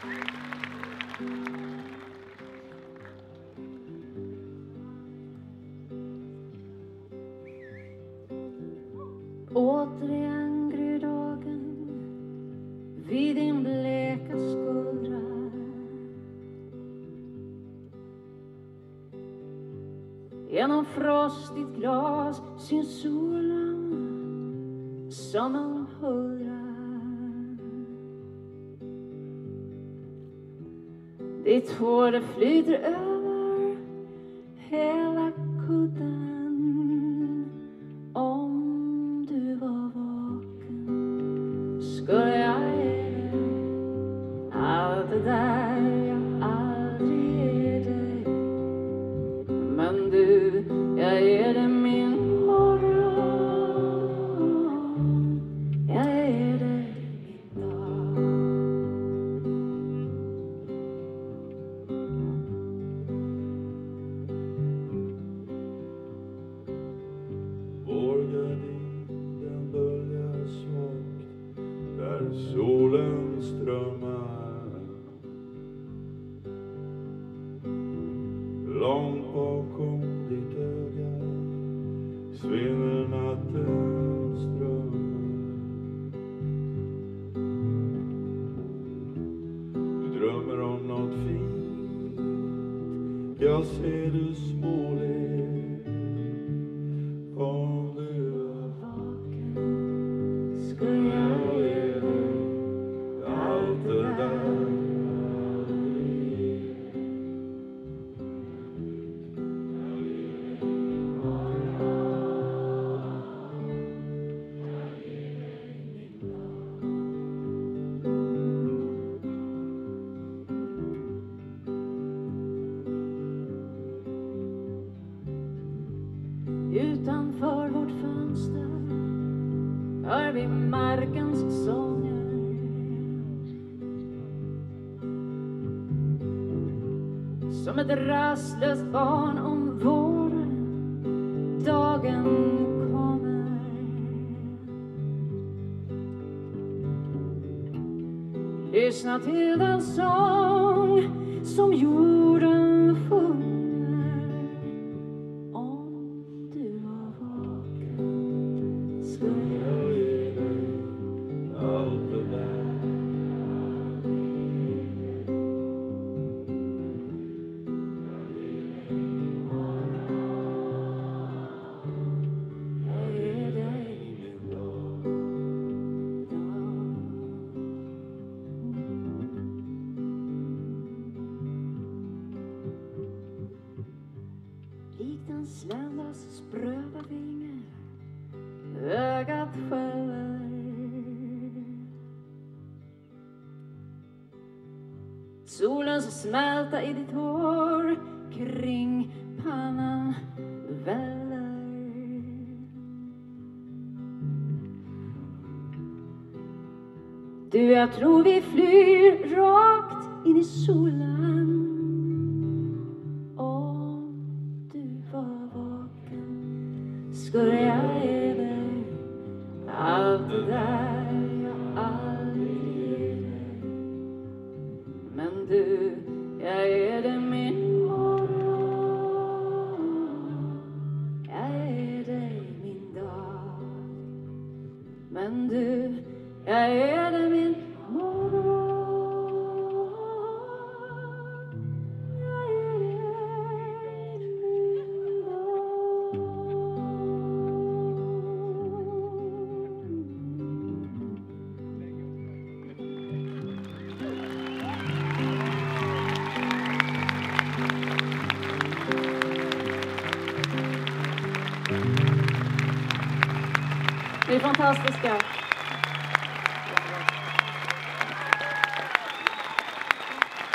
Återigen gryr dagen vid din bleka skuldra. Genom frostigt glas syns solen som en huldra. Ditt hår det flyter över hela kudden. Om du var vaken skulle jag ge dig allt det där jag aldrig ger dig. Men du, jag ger dig min morgon. Jag ger dig min dag. Vår gardin den böljar svagt där solen strömmar. Långt bakom ditt öga svinner nattens strömmar. Du drömmer om något fint, jag ser du småler. Om du var vaken skulle jag ge dig allt det där. Utanför vårt fönster hör vi markens sånger. Som ett rastlöst barn om våren dagen kommer. Lyssna till den sång som jorden sjunger. Likt en sländas spröda vingar, ögat skälver. Solens smälta i ditt hår kring pannan väller. Du, jag tror vi flyr rakt in i solen. Skulle jag ge dig allt det där jag aldrig ger dig. Men du, jag ger dig min morgon. Jag ger dig min dag. Men du, jag ger dig min morgon. Det är fantastiska.